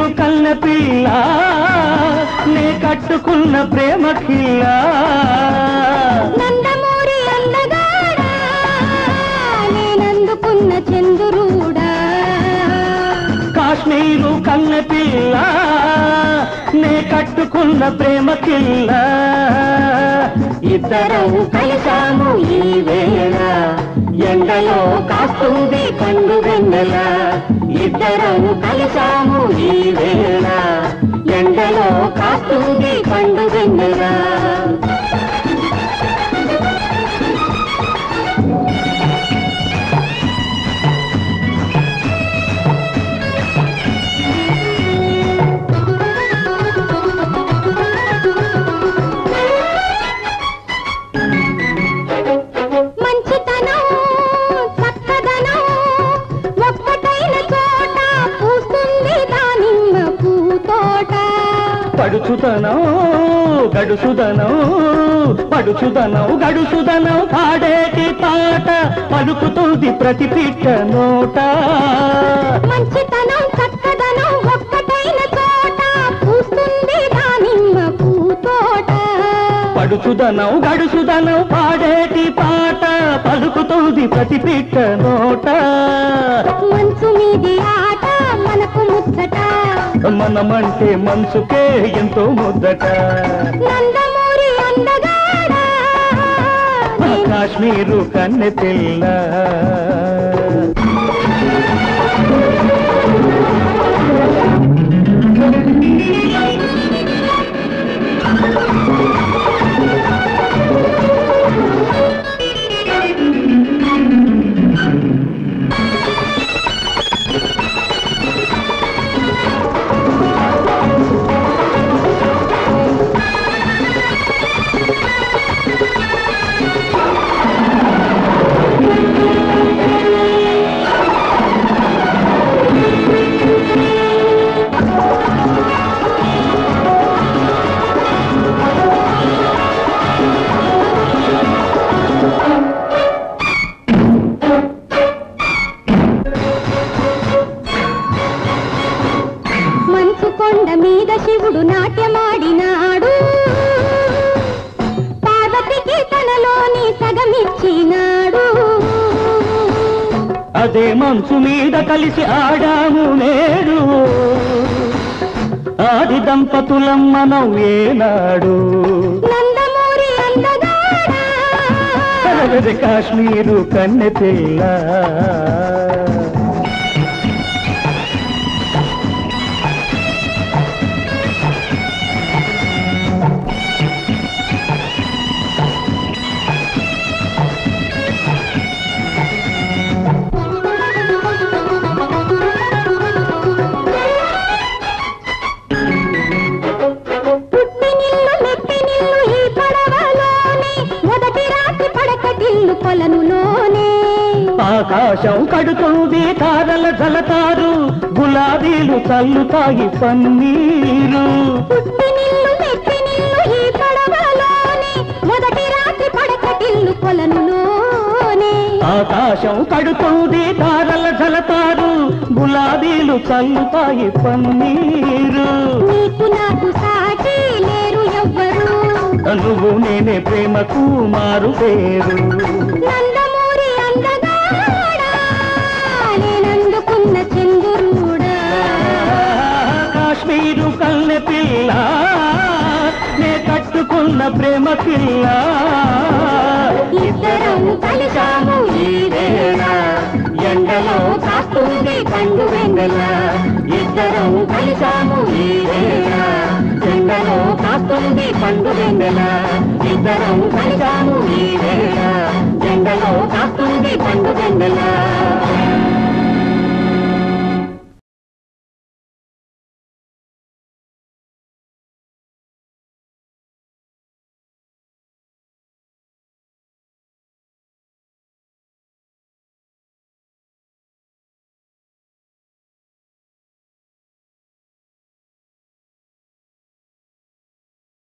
కన్న పిల్ల నే కట్టుకున్న ప్రేమ కిల్ల నందమూరి అందగాడా నేనందుకున్న చంద్రుడా కాశ్మీరు కన్న పిల్ల నే కట్టుకున్న ప్రేమ కిల్ల ఇద్దరం కలిసాము ఈ వేళ ఎండలో కాస్తుంది పండు వెన్నెల ఇద్దరం కలిసాము ఈ వేళ ఎండలో కాస్తుంది పండు వెన్నెల పడుచుదనం గడుసుదనం పాడేటి పాట పలుకుతుంది ప్రతి పిట్ట నోట మంచితనం చక్కదనం ఒక్కటైన చోట పూస్తుంది దానిమ్మ పూతోట పడుచుదనం గడుసుదనం పాడేటి పాట పలుకుతుంది ప్రతి పిట్ట నోట మంచు మీది ఆట మనకు ముచ్చట మనమంటే మనసుకే ఎంతో ముద్దట నందమూరి అందగాడా కాశ్మీరు కన్నె పిల్ల కొండ మీద శివుడు నాట్యమాడినాడు పార్వతికి తనలోని సగమిచ్చినాడు అదే మంచు మీద కలిసి ఆడాము నేడు ఆది దంపతులం మనం ఏనాడు నందమూరి అందగాడా కాశ్మీరు కన్నె పిల్ల ఆకాశం కడుతుంది తారల జలతారు గులాబీలు చల్లుతాయి పన్నీరు ఆకాశం కడుతుంది తారల జలతారు గులాబీలు చల్లుతాయి పన్నీరు నీకు నాకు సాటి లేరు ఎవ్వరు నువ్వు నేనే ప్రేమకు మారు పేరు నందమూరి అందగాడా నేనందుకున్న చంద్రుడా కాశ్మీరు కన్నె పిల్ల నే కట్టుకున్న ప్రేమ పిల్ల ఇద్దరం కలిసాము ఈ వేళ ఎండలో కాస్తుంది పండు వెన్నెల ఇద్దరం కలిసాము ఈ వేళ ఎండలో కాస్తుంది పండు వెన్నెల ఇద్దరం కలిసాము ఈ వేళ ఎండలో కాస్తుంది పండు వెన్నెల